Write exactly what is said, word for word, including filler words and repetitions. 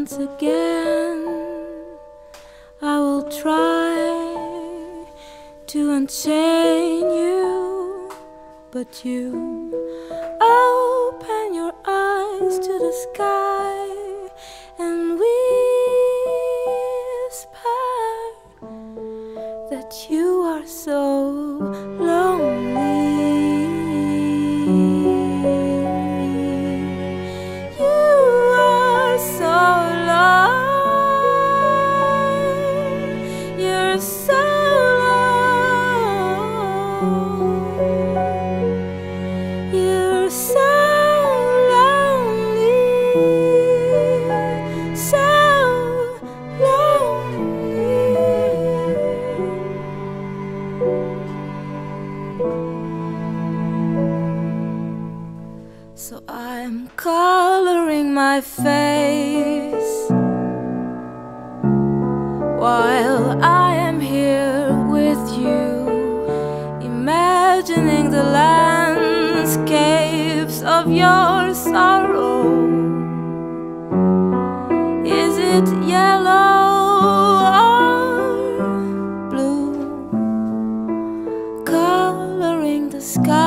once again I will try to unchain you, but you open your eyes to the sky and whisper that you are so lonely. You're so lonely, so lonely. So I'm coloring my face while I am here with you, imagining the landscapes of your sorrow. Is it yellow or blue? Coloring the sky